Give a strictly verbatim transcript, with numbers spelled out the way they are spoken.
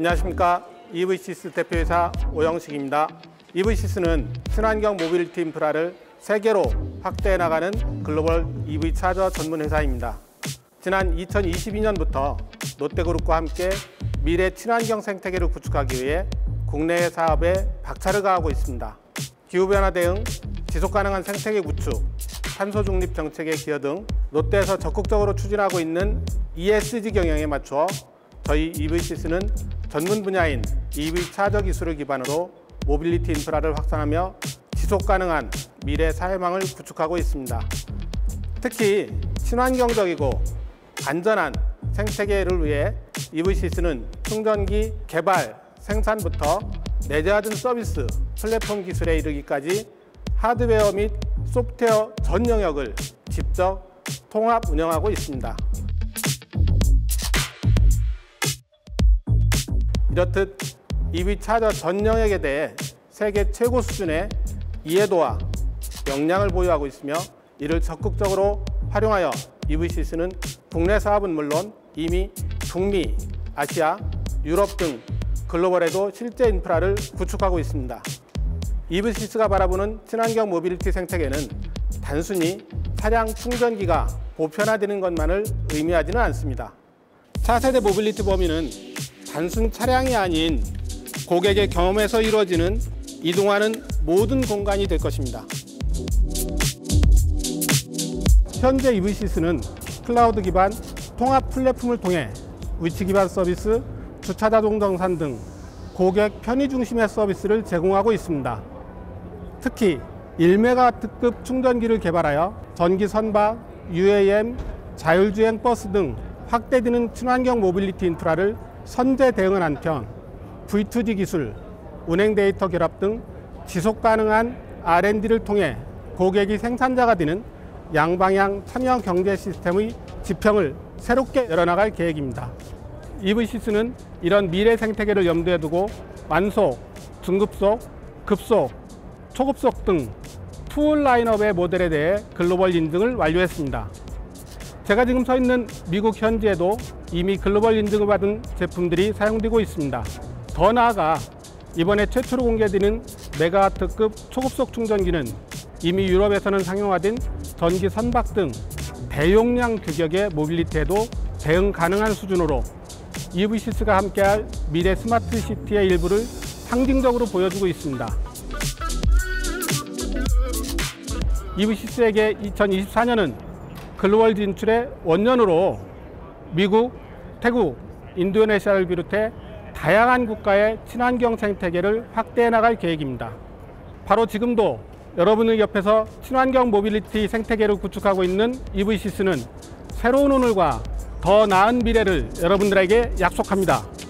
안녕하십니까. 이브이시스 대표이사 오영식입니다. 이브이시스는 친환경 모빌리티 인프라를 세계로 확대해 나가는 글로벌 이브이 차저 전문 회사입니다. 지난 이천이십이 년부터 롯데그룹과 함께 미래 친환경 생태계를 구축하기 위해 국내외 사업에 박차를 가하고 있습니다. 기후변화 대응, 지속가능한 생태계 구축, 탄소 중립 정책의 기여 등 롯데에서 적극적으로 추진하고 있는 이에스지 경영에 맞추어 저희 이브이시스는 전문 분야인 이브이 차저 기술을 기반으로 모빌리티 인프라를 확산하며 지속가능한 미래 사회망을 구축하고 있습니다. 특히 친환경적이고 안전한 생태계를 위해 이브이시스는 충전기 개발, 생산부터 내재하던 서비스, 플랫폼 기술에 이르기까지 하드웨어 및 소프트웨어 전 영역을 직접 통합 운영하고 있습니다. 이렇듯 이브이 차저 전 영역에 대해 세계 최고 수준의 이해도와 역량을 보유하고 있으며 이를 적극적으로 활용하여 이브이시스는 국내 사업은 물론 이미 북미, 아시아, 유럽 등 글로벌에도 실제 인프라를 구축하고 있습니다. 이브이시스가 바라보는 친환경 모빌리티 생태계는 단순히 차량 충전기가 보편화되는 것만을 의미하지는 않습니다. 차세대 모빌리티 범위는 단순 차량이 아닌 고객의 경험에서 이루어지는 이동하는 모든 공간이 될 것입니다. 현재 이브이시스는 클라우드 기반 통합 플랫폼을 통해 위치 기반 서비스, 주차 자동 정산 등 고객 편의 중심의 서비스를 제공하고 있습니다. 특히 일 메가와트급 충전기를 개발하여 전기 선박, 유에이엠, 자율주행 버스 등 확대되는 친환경 모빌리티 인프라를 선제 대응한 한편 브이 투지 기술, 운행 데이터 결합 등 지속 가능한 알 앤 디를 통해 고객이 생산자가 되는 양방향 참여 경제 시스템의 지평을 새롭게 열어나갈 계획입니다. 이브이시스는 이런 미래 생태계를 염두에 두고 완속, 중급속, 급속, 초급속 등 풀 라인업의 모델에 대해 글로벌 인증을 완료했습니다. 제가 지금 서 있는 미국 현지에도 이미 글로벌 인증을 받은 제품들이 사용되고 있습니다. 더 나아가 이번에 최초로 공개되는 메가와트급 초급속 충전기는 이미 유럽에서는 상용화된 전기 선박 등 대용량 규격의 모빌리티에도 대응 가능한 수준으로 이브이시스가 함께할 미래 스마트 시티의 일부를 상징적으로 보여주고 있습니다. 이브이시스에게 이천이십사 년은 글로벌 진출의 원년으로 미국, 태국, 인도네시아를 비롯해 다양한 국가의 친환경 생태계를 확대해 나갈 계획입니다. 바로 지금도 여러분의 옆에서 친환경 모빌리티 생태계를 구축하고 있는 이브이시스는 새로운 오늘과 더 나은 미래를 여러분들에게 약속합니다.